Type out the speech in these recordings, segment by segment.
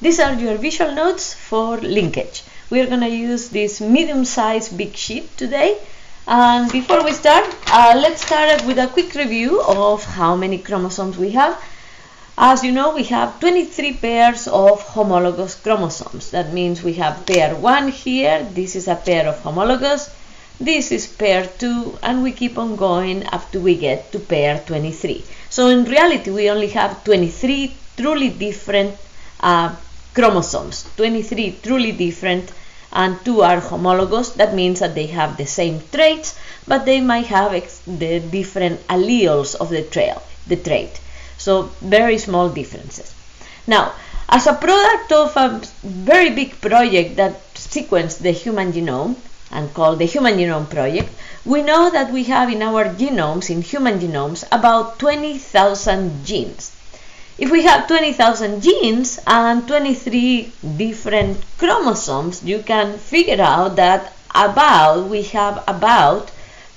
These are your visual notes for linkage. We're going to use this medium-sized big sheet today. And before we start, let's start with a quick review of how many chromosomes we have. As you know, we have 23 pairs of homologous chromosomes. That means we have pair 1 here, this is a pair of homologous, this is pair 2, and we keep on going up to we get to pair 23. So in reality, we only have 23 truly different chromosomes, 23 truly different, and 2 are homologous. That means that they have the same traits, but they might have the different alleles of the trait. So very small differences. Now, as a product of a very big project that sequenced the human genome and called the Human Genome Project, we know that we have in our genomes, in human genomes, about 20,000 genes. If we have 20,000 genes and 23 different chromosomes, you can figure out that we have about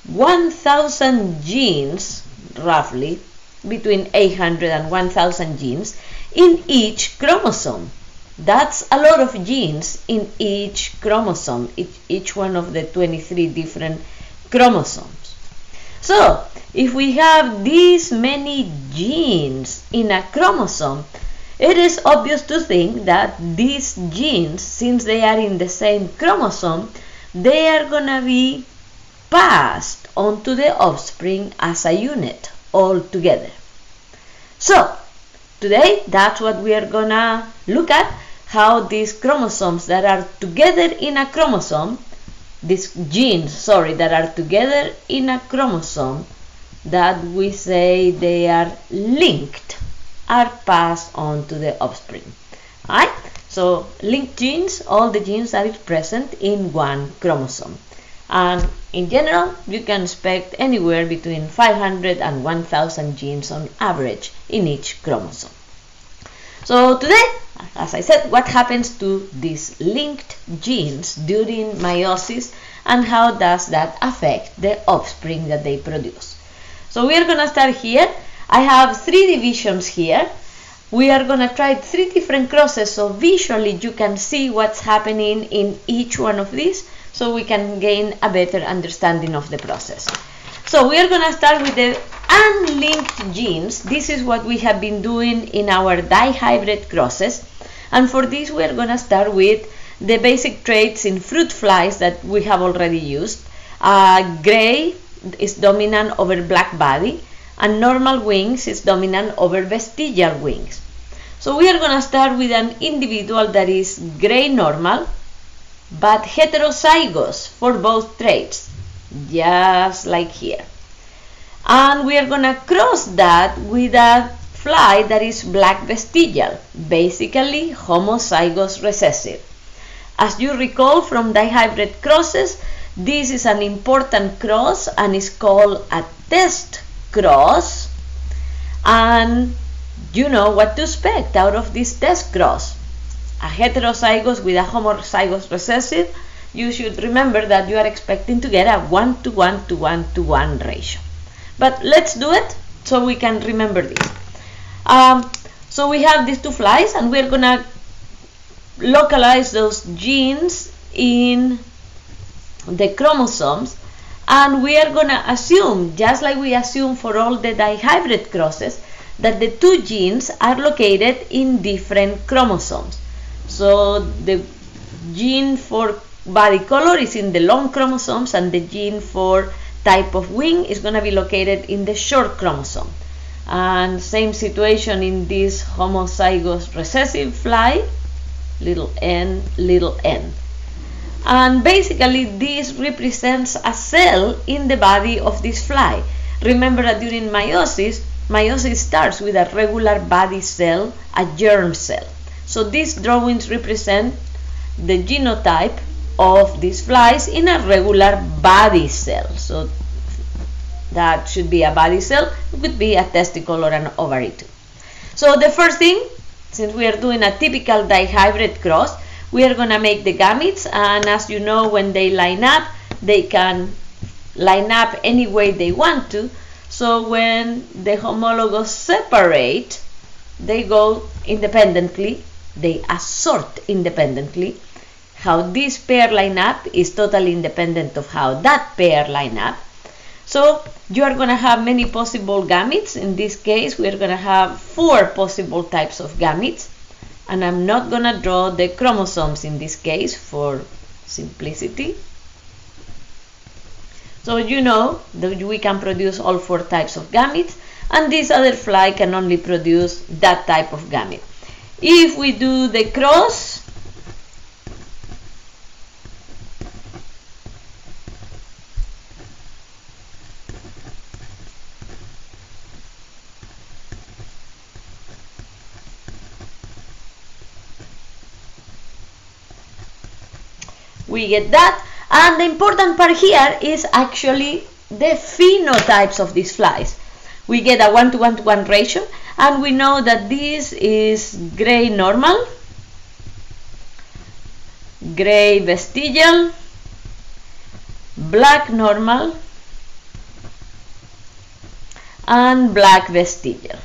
1,000 genes, roughly, between 800 and 1,000 genes in each chromosome. That's a lot of genes in each chromosome, each one of the 23 different chromosomes. So, if we have these many genes in a chromosome, it is obvious to think that these genes, since they are in the same chromosome, they are going to be passed on to the offspring as a unit all together. So, today that's what we are going to look at, how these chromosomes that are together in a chromosome, these genes, that are together in a chromosome, that we say they are linked, are passed on to the offspring. Alright? So, linked genes, all the genes that is present in one chromosome. And in general, you can expect anywhere between 500 and 1,000 genes on average in each chromosome. So today, as I said, what happens to these linked genes during meiosis and how does that affect the offspring that they produce? So we are going to start here. I have 3 divisions here. We are going to try 3 different crosses, so visually you can see what's happening in each one of these, so we can gain a better understanding of the process. So we are going to start with the unlinked genes. This is what we have been doing in our dihybrid crosses. And for this we are going to start with the basic traits in fruit flies that we have already used. Gray is dominant over black body, and normal wings is dominant over vestigial wings. So we are going to start with an individual that is gray normal, but heterozygous for both traits, just like here. And we are going to cross that with a fly that is black vestigial, basically homozygous recessive. As you recall from dihybrid crosses, this is an important cross and is called a test cross, and you know what to expect out of this test cross. A heterozygous with a homozygous recessive, you should remember that you are expecting to get a 1:1 to 1:1 ratio. But let's do it so we can remember this. So we have these 2 flies and we're going to localize those genes in the chromosomes, and we are going to assume, just like we assume for all the dihybrid crosses, that the 2 genes are located in different chromosomes. So the gene for body color is in the long chromosomes, and the gene for type of wing is going to be located in the short chromosome. And same situation in this homozygous recessive fly, little n, little n. And basically this represents a cell in the body of this fly. Remember that during meiosis starts with a regular body cell, a germ cell. So these drawings represent the genotype of these flies in a regular body cell. So that should be a body cell. It could be a testicle or an ovary too. So the first thing, since we are doing a typical dihybrid cross, we are going to make the gametes, and as you know, when they line up, they can line up any way they want to. So when the homologous separate, they go independently they assort independently. How this pair line up is totally independent of how that pair line up. So you are going to have many possible gametes. In this case, we are going to have 4 possible types of gametes. And I'm not going to draw the chromosomes in this case for simplicity. So you know that we can produce all 4 types of gametes, and this other fly can only produce that type of gamete. If we do the cross, we get that. And the important part here is actually the phenotypes of these flies. We get a 1:1:1 ratio, and we know that this is gray normal, gray vestigial, black normal, and black vestigial.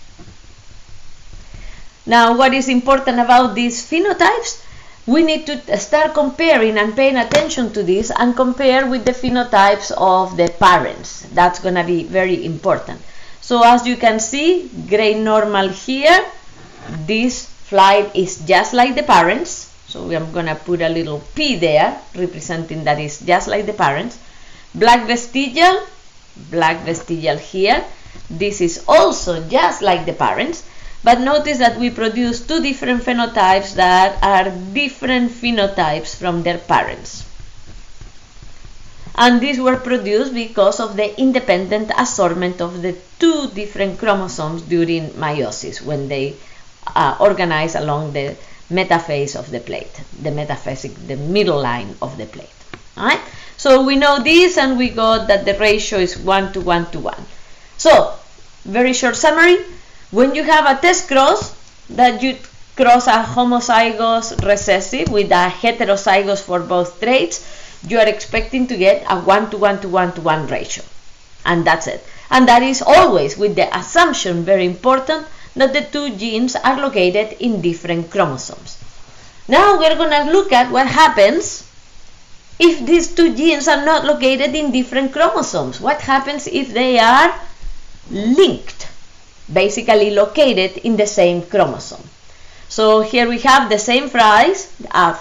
Now, what is important about these phenotypes? We need to start comparing and paying attention to this and compare with the phenotypes of the parents. That's going to be very important. So as you can see, gray normal here, this fly is just like the parents. So I'm going to put a little P there, representing that is just like the parents. Black vestigial here. This is also just like the parents. But notice that we produce 2 different phenotypes that are different phenotypes from their parents. And these were produced because of the independent assortment of the 2 different chromosomes during meiosis, when they organize along the metaphase of the plate, the metaphasic, the middle line of the plate. All right? So we know this, and we got that the ratio is 1:1:1. So, very short summary. When you have a test cross, that you cross a homozygous recessive with a heterozygous for both traits, you are expecting to get a 1:1:1:1 ratio. And that's it. And that is always with the assumption, very important, that the 2 genes are located in different chromosomes. Now we're going to look at what happens if these 2 genes are not located in different chromosomes. What happens if they are linked? Basically located in the same chromosome. So here we have the same flies,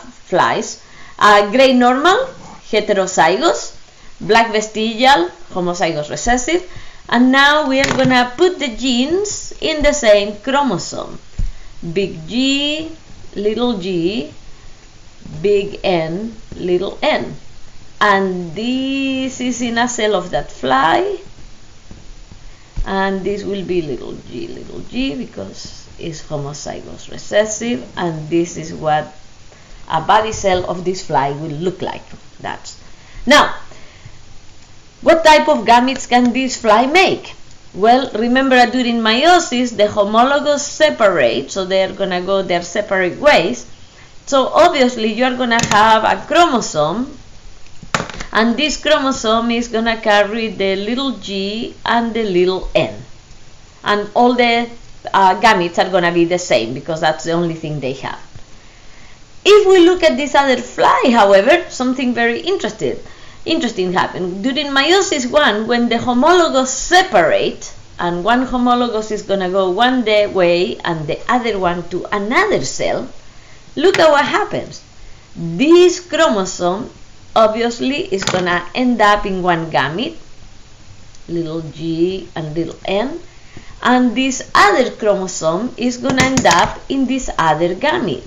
gray normal, heterozygous, black vestigial, homozygous recessive, and now we are going to put the genes in the same chromosome. Big G, little g, big N, little n. And this is in a cell of that fly. And this will be little g, because it's homozygous recessive, and this is what a body cell of this fly will look like. Now, what type of gametes can this fly make? Well, remember during meiosis, the homologous separate, so they're going to go their separate ways. So obviously you're going to have a chromosome, and this chromosome is going to carry the little g and the little n. And all the gametes are going to be the same, because that's the only thing they have. If we look at this other fly, however, something very interesting happened. During meiosis 1, when the homologous separate, and one homologous is going to go one way and the other one to another cell, look at what happens. This chromosome obviously is going to end up in one gamete, little g and little n, and this other chromosome is going to end up in this other gamete,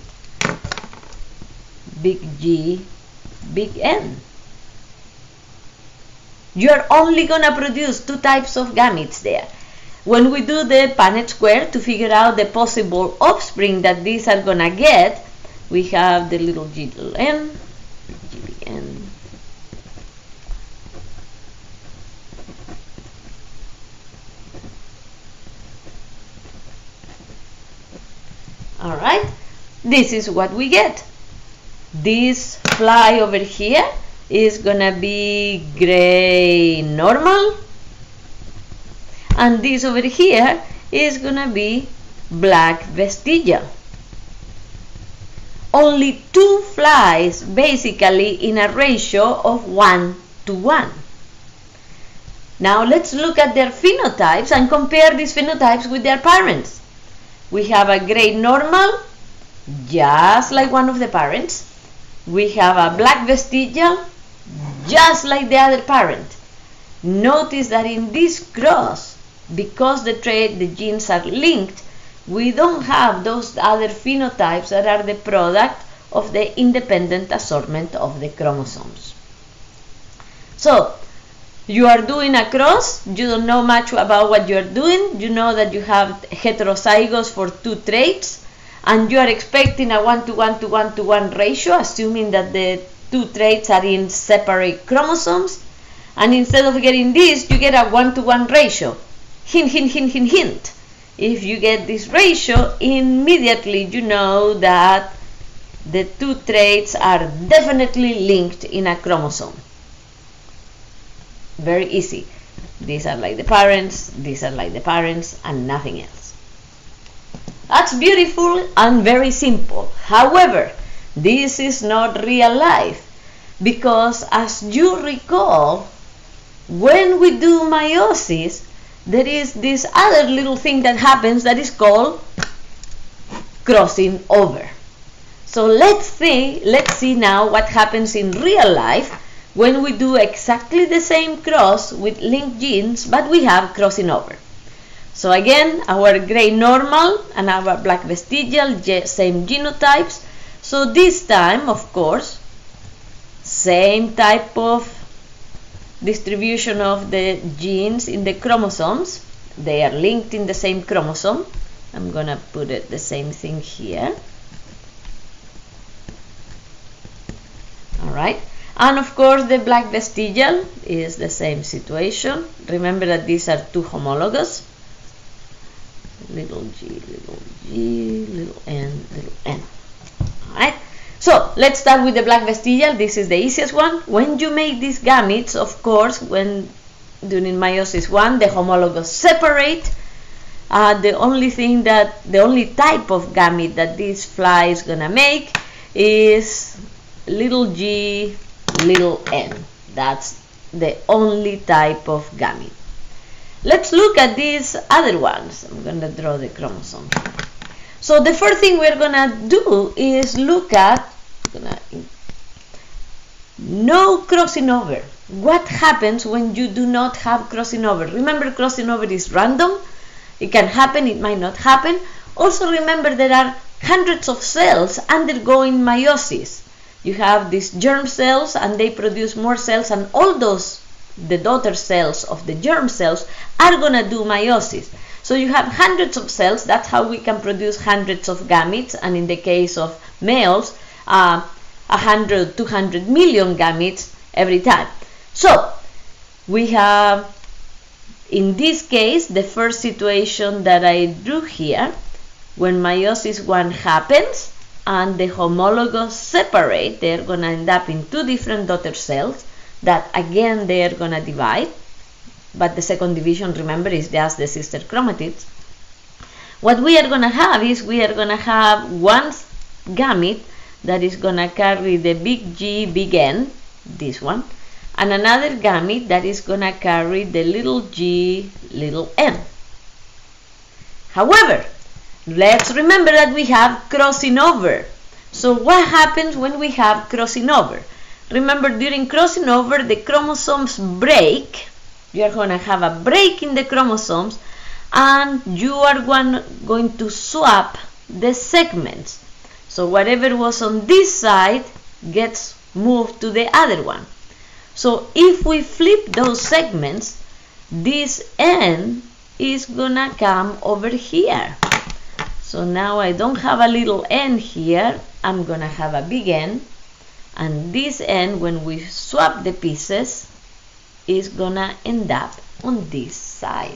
big G, big N. You're only going to produce 2 types of gametes there. When we do the Punnett square to figure out the possible offspring that these are going to get, we have the little g, little n, g, big N. Alright, this is what we get. This fly over here is gonna be gray normal, and this over here is gonna be black vestigial. only 2 flies basically in a ratio of 1 to 1. Now let's look at their phenotypes and compare these phenotypes with their parents. We have a gray normal, just like one of the parents. We have a black vestigial, just like the other parent. Notice that in this cross, because the genes are linked, we don't have those other phenotypes that are the product of the independent assortment of the chromosomes. So, you are doing a cross, you don't know much about what you are doing, you know that you have heterozygous for 2 traits, and you are expecting a 1 to 1 to 1 to 1 ratio, assuming that the 2 traits are in separate chromosomes, and instead of getting this, you get a 1 to 1 ratio. Hint, hint, hint, hint, hint. If you get this ratio, immediately you know that the 2 traits are definitely linked in a chromosome. Very easy. These are like the parents, these are like the parents, and nothing else. That's beautiful and very simple. However, this is not real life, because as you recall, when we do meiosis, there is this other little thing that happens that is called crossing over. So let's see now what happens in real life when we do exactly the same cross with linked genes, but we have crossing over. So again, our gray normal and our black vestigial, same genotypes. So this time, of course, same type of distribution of the genes in the chromosomes. They are linked in the same chromosome. I'm gonna put it the same thing here. Alright, and of course the black vestigial is the same situation. Remember that these are 2 homologous. Little g, little n, little n. Alright, so let's start with the black vestigial. This is the easiest one. When you make these gametes, of course, when during meiosis 1, the homologous separate. The only type of gamete that this fly is gonna make is little g, little n. That's the only type of gamete. Let's look at these other ones. I'm going to draw the chromosome. So the first thing we're going to do is look at no crossing over. What happens when you do not have crossing over? Remember, crossing over is random. It can happen, it might not happen. Also remember, there are hundreds of cells undergoing meiosis. You have these germ cells and they produce more cells, and all those, the daughter cells of the germ cells, are going to do meiosis. So you have hundreds of cells. That's how we can produce hundreds of gametes, and in the case of males, 100, 200 million gametes every time. So we have, in this case, the first situation that I drew here, when meiosis 1 happens and the homologous separate, they're going to end up in 2 different daughter cells that again they are going to divide, but the second division, remember, is just the sister chromatids. What we are going to have is we are going to have one gamete that is going to carry the big G, big N, this one, and another gamete that is going to carry the little g, little n. However, let's remember that we have crossing over. So what happens when we have crossing over? Remember, during crossing over, the chromosomes break. You are going to have a break in the chromosomes, and you are going to swap the segments. So whatever was on this side gets moved to the other one. So if we flip those segments, this N is gonna come over here. So now I don't have a little n here, I'm gonna have a big N, and this N, when we swap the pieces, is gonna end up on this side.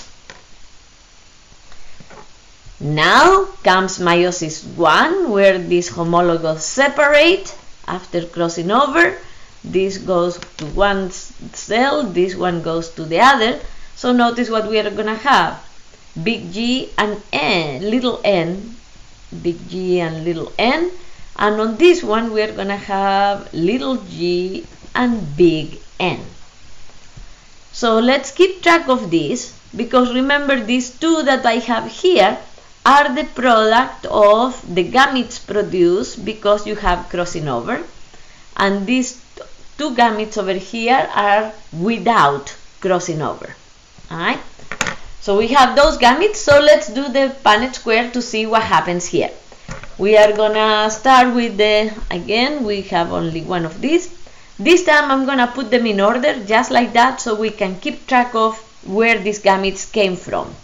Now comes meiosis 1, where these homologous separate after crossing over. This goes to one cell, this one goes to the other. So notice what we are going to have. Big G and N, little n, big G and little n. And on this one we are going to have little g and big N. So let's keep track of this, because remember these two that I have here are the product of the gametes produced because you have crossing over, and these two gametes over here are without crossing over. Alright, so we have those gametes, so let's do the Punnett square to see what happens here. We are gonna start with again we have only one of these. This time I'm gonna put them in order just like that, so we can keep track of where these gametes came from.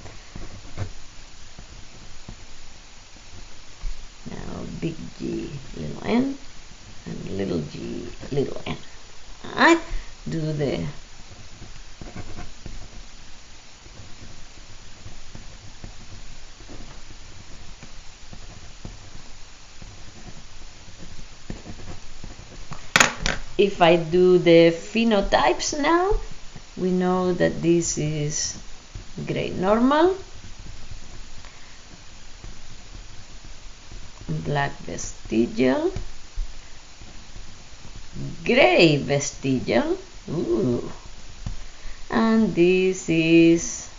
Now big G little n and little g little n. Alright, do the if I do the phenotypes now, we know that this is gray normal, black vestigial, gray vestigial, ooh, and this is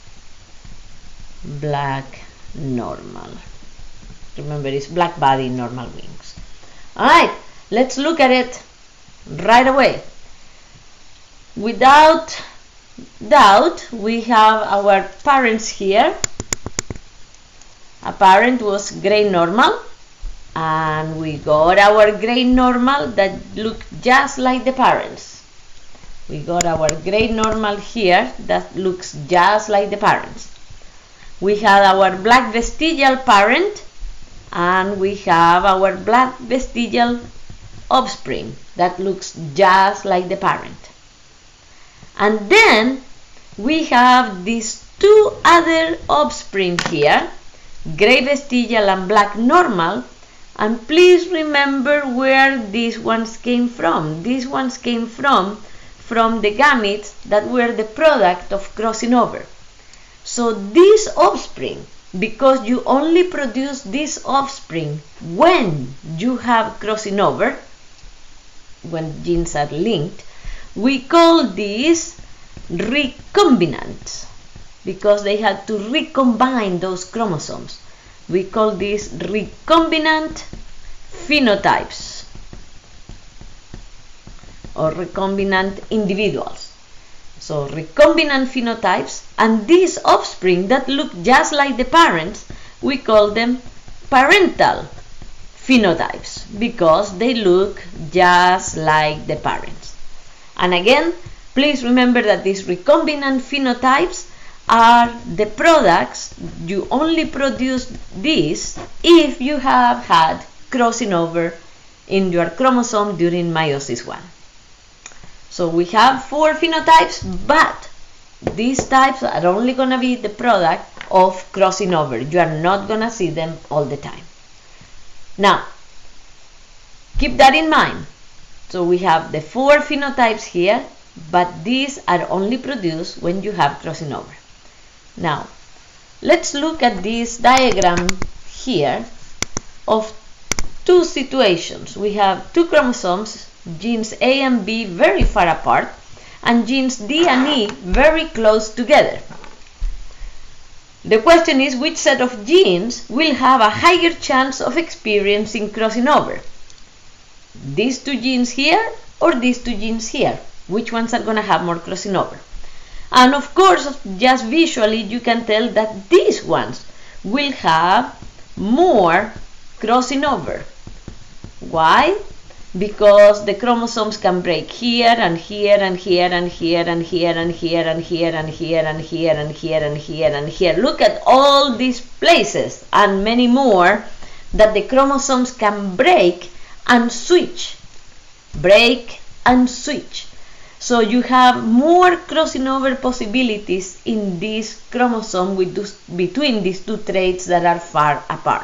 black normal. Remember, it's black body, normal wings. Alright, let's look at it right away. Without doubt, we have our parents here. A parent was gray normal, and we got our gray normal that look just like the parents. We got our gray normal here that looks just like the parents. We had our black vestigial parent, and we have our black vestigial offspring that looks just like the parent. And then we have these two other offspring here, gray vestigial and black normal, and please remember where these ones came from. These ones came from the gametes that were the product of crossing over. So this offspring, because you only produce this offspring when you have crossing over, when genes are linked, we call these recombinant, because they had to recombine those chromosomes. We call these recombinant phenotypes or recombinant individuals. So recombinant phenotypes, and these offspring that look just like the parents, we call them parental phenotypes because they look just like the parents. And again, please remember that these recombinant phenotypes are the products. You only produce these if you have had crossing over in your chromosome during meiosis 1. So we have 4 phenotypes, but these types are only going to be the product of crossing over. You are not going to see them all the time. Now, keep that in mind. So we have the 4 phenotypes here, but these are only produced when you have crossing over. Now, let's look at this diagram here of 2 situations. We have 2 chromosomes, genes A and B very far apart, and genes D and E very close together. The question is, which set of genes will have a higher chance of experiencing crossing over? These 2 genes here or these 2 genes here? Which ones are going to have more crossing over? And of course, just visually you can tell that these ones will have more crossing over. Why? Because the chromosomes can break here and here and here and here and here and here and here and here and here and here and here and here. Look at all these places and many more that the chromosomes can break and switch. Break and switch. So you have more crossing over possibilities in this chromosome between these 2 traits that are far apart.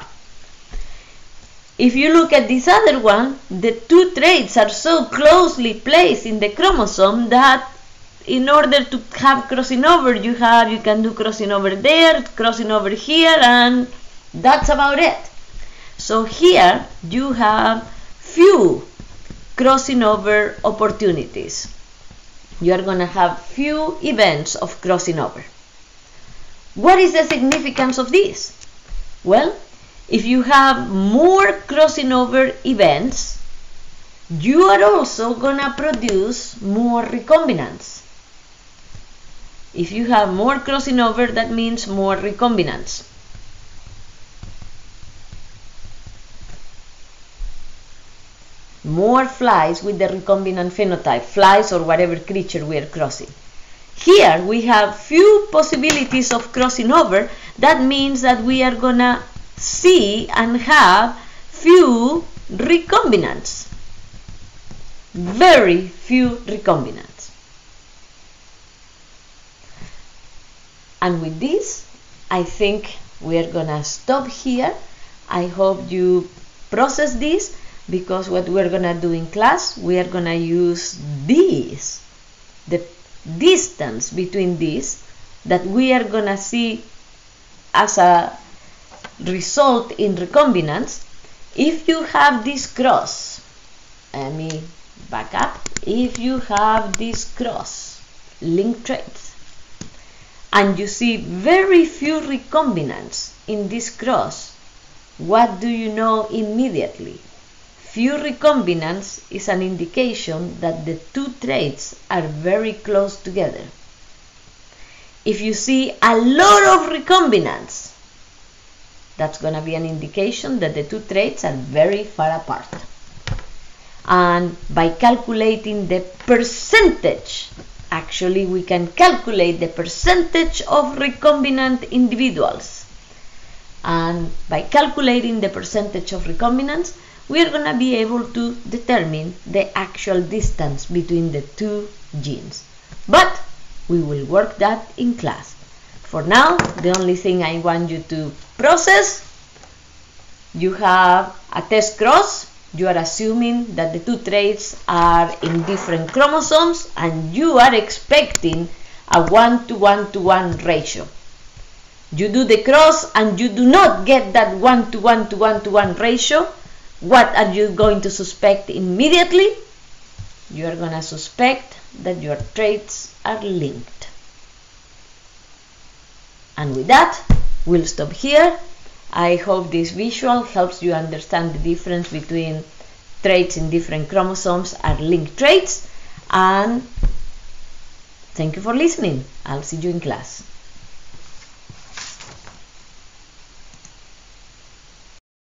If you look at this other one, the 2 traits are so closely placed in the chromosome that in order to have crossing over, you can do crossing over there, crossing over here, and that's about it. So here you have few crossing over opportunities. You are going to have few events of crossing over. What is the significance of this? Well, if you have more crossing over events, you are also going to produce more recombinants. If you have more crossing over, that means more recombinants. More flies with the recombinant phenotype, flies or whatever creature we are crossing. Here we have few possibilities of crossing over. That means that we are gonna see and have few recombinants. Very few recombinants. And with this, I think we are gonna stop here. I hope you process this, because what we're gonna do in class, we are gonna use this, the distance between these, that we are gonna see as a result in recombinants. If you have this cross, let me back up. If you have this cross linked traits and you see very few recombinants in this cross, what do you know immediately? Few recombinants is an indication that the two traits are very close together. If you see a lot of recombinants, that's going to be an indication that the two traits are very far apart. And by calculating the percentage, actually we can calculate the percentage of recombinant individuals. And by calculating the percentage of recombinants, we are going to be able to determine the actual distance between the two genes. But we will work that in class. For now, the only thing I want you to process, you have a test cross. You are assuming that the two traits are in different chromosomes, and you are expecting a 1:1:1 ratio. You do the cross and you do not get that 1:1:1:1 ratio. What are you going to suspect immediately? You are going to suspect that your traits are linked. And with that, we'll stop here. I hope this visual helps you understand the difference between traits in different chromosomes are linked traits. And thank you for listening. I'll see you in class.